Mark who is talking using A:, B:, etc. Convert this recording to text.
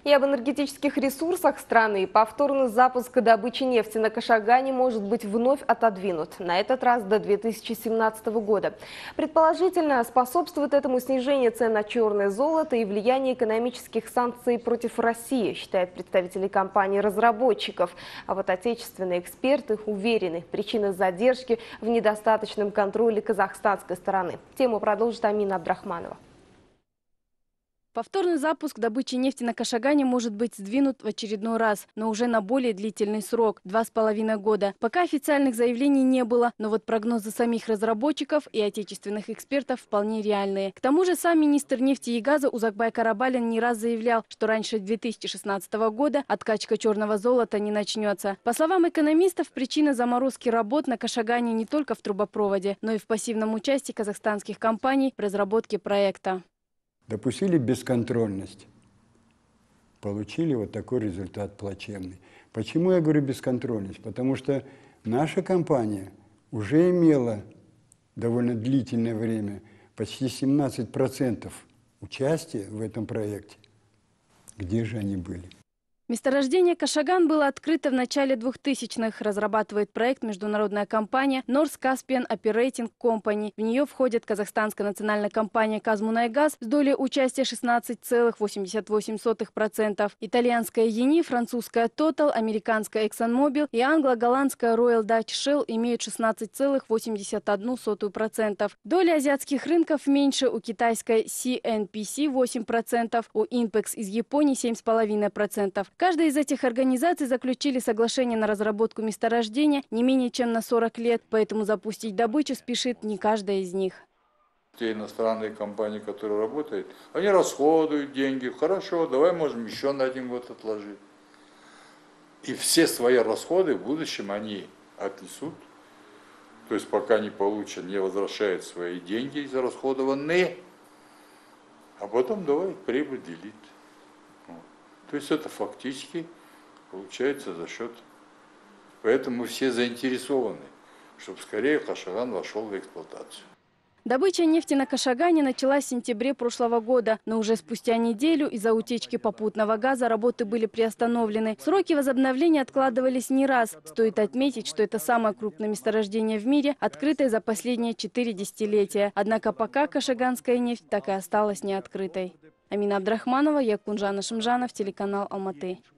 A: И об энергетических ресурсах страны. Повторный запуск добычи нефти на Кашагане может быть вновь отодвинут. На этот раз до 2017 года. Предположительно, способствует этому снижение цен на черное золото и влияние экономических санкций против России, считают представители компаний-разработчиков. А вот отечественные эксперты уверены, причина задержки в недостаточном контроле казахстанской стороны. Тему продолжит Амина Абдрахманова.
B: Повторный запуск добычи нефти на Кашагане может быть сдвинут в очередной раз, но уже на более длительный срок – 2,5 года. Пока официальных заявлений не было, но вот прогнозы самих разработчиков и отечественных экспертов вполне реальные. К тому же сам министр нефти и газа Узакбай Карабалин не раз заявлял, что раньше 2016 года откачка черного золота не начнется. По словам экономистов, причина заморозки работ на Кашагане не только в трубопроводе, но и в пассивном участии казахстанских компаний в разработке проекта.
C: Допустили бесконтрольность, получили вот такой результат плачевный. Почему я говорю бесконтрольность? Потому что наша компания уже имела довольно длительное время, почти 17% участия в этом проекте. Где же они были?
B: Месторождение Кашаган было открыто в начале 2000-х. Разрабатывает проект международная компания North Caspian Operating Company. В нее входит казахстанская национальная компания «Казмунайгаз» с долей участия 16,88%, итальянская «Ени», французская «Total», американская «ExxonMobil» и англо-голландская Royal Dutch Shell имеют 16,81%. Доля азиатских рынков меньше: у китайской CNPC 8%, у Inpex из Японии 7,5%. Каждая из этих организаций заключили соглашение на разработку месторождения не менее чем на 40 лет, поэтому запустить добычу спешит не каждая из них.
D: Те иностранные компании, которые работают, они расходуют деньги. Хорошо, давай можем еще на 1 год отложить. И все свои расходы в будущем они отнесут. То есть пока не получат, не возвращают свои деньги израсходованные, а потом давай прибыль делить. То есть это фактически получается за счет. Поэтому все заинтересованы, чтобы скорее Кашаган вошел в эксплуатацию.
B: Добыча нефти на Кашагане началась в сентябре прошлого года, но уже спустя неделю из-за утечки попутного газа работы были приостановлены. Сроки возобновления откладывались не раз. Стоит отметить, что это самое крупное месторождение в мире, открытое за последние 4 десятилетия. Однако пока кашаганская нефть так и осталась неоткрытой. Амина Абдрахманова, Якунжан Ашимжанов, телеканал Алматы.